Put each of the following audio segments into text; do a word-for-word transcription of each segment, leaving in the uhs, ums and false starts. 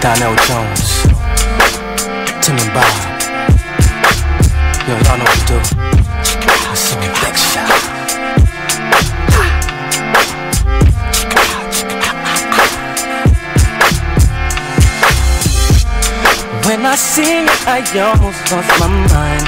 Donell Jones, Tim and Bob. Yo, y'all know what to do. I see me back shot. When I see it, I almost lost my mind.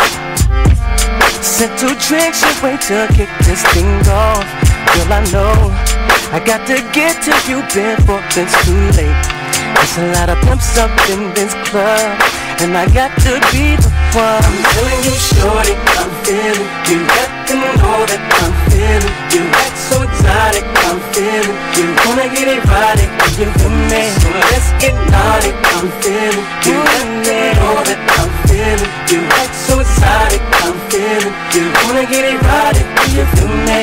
Said two drinks, you wait to kick this thing off. Girl, I know I got to get to you before it's too late. There's a lot of pimps up in this club, and I got to be the one. I'm telling you, shorty, I'm feeling you. Got to know that I'm feeling you. Act so exotic, I'm feeling you. Wanna get it right, you feel me? So let's get naughty, I'm feeling you. Got to know that I'm feeling you. Act so exotic, I'm feeling you. Wanna get it right, you feel me?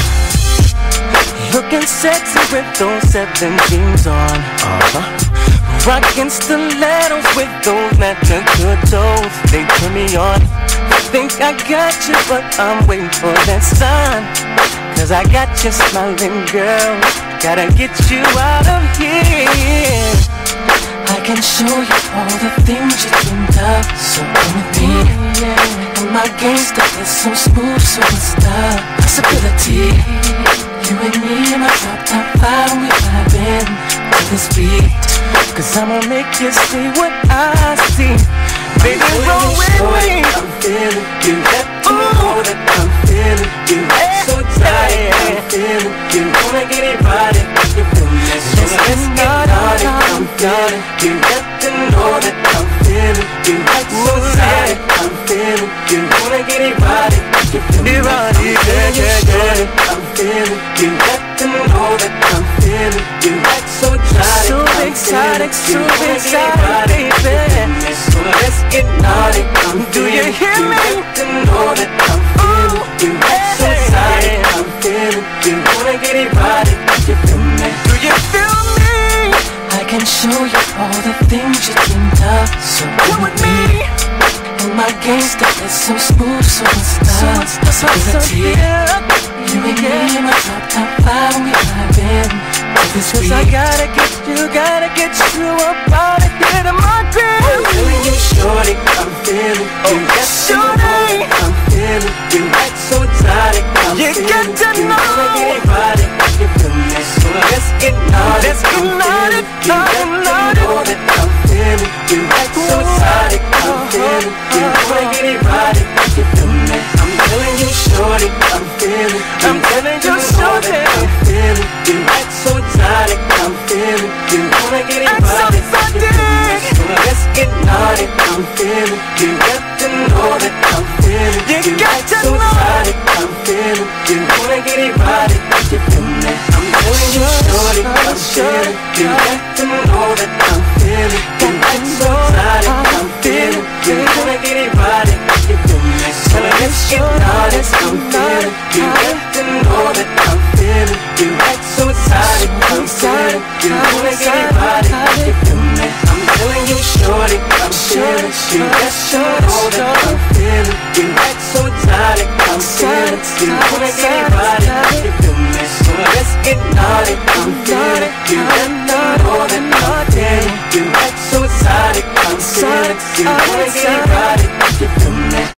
Looking sexy with those seven jeans on. Uh-huh. Rockin' stilettos with those natural toes. They turn me on. Think I got you, but I'm waiting for that sign. Cause I got you smiling, girl. Gotta get you out of here. I can show you all the things you dreamed of. So come with me, yeah. And my gangsta is so smooth, so it's the possibility. You and me in my drop top five, we vibing to this beat. Cause I'ma make you see what I see. Baby, roll with me. I'm feeling you. Let me know that I'm feeling you. So tired, I'm feeling you. Wanna get it right, you feel me? So let's get naughty, I'm feeling you. Let me know that I'm feeling you. So tired, I'm feeling you. Wanna get it right, you feel me? I'm feeling you. Let me know that I'm feeling you. So tired, so exotic, so exotic, baby. So let's get naughty, I'm Do you hear you. me? Let them know that I'm feeling Ooh, you. Hey. So excited, I'm feeling you. Wanna get it right, you feel me? Do you feel me? I can show you all the things you dreamed of. So come with me. And my gangsta is so smooth, so it's the possibility. You and me in my drop top five, we vibing to this beat. Cause I gotta get you, gotta get you up out of here to my crib. I'm feeling you, shorty, I'm feeling you. Oh, shorty, I'm feeling you. Act so exotic, I'm you feeling you. You got to know. Wanna get it right, you feel me? So let's get naughty, let's get naughty, naughty, naughty. Know that I'm feeling you. Act so exotic, I'm feeling you. Wanna get it right, you feel me? I'm feeling you, shorty, I'm feeling you. I'm telling you, shorty, I'm feeling you. Act so exotic, I'm feeling you. Wanna get it right, you feel me? So let's get naughty, I'm feeling you. Got to know that I'm feeling you. You got to know. Exotic, I'm feeling you. Wanna get it right, you feel me? I'm feeling you, shorty, I'm feeling you. Got to know that I'm feeling you. Act so exotic, I'm feeling you. Wanna get it right, you feel me? So let's get naughty, I'm feeling you. Got to know that I'm feeling you. Act so exotic, I'm feeling you. Wanna get it right, you feel me? I'm feeling you, shorty, I'm feeling you. Got to know that I'm feeling you. Act so exotic, I'm feeling you. Wanna get it right, you feel me? So let's get naughty, I'm feeling you. Got to know that I'm feeling you. Act so exotic, I'm feeling you. Wanna get it right.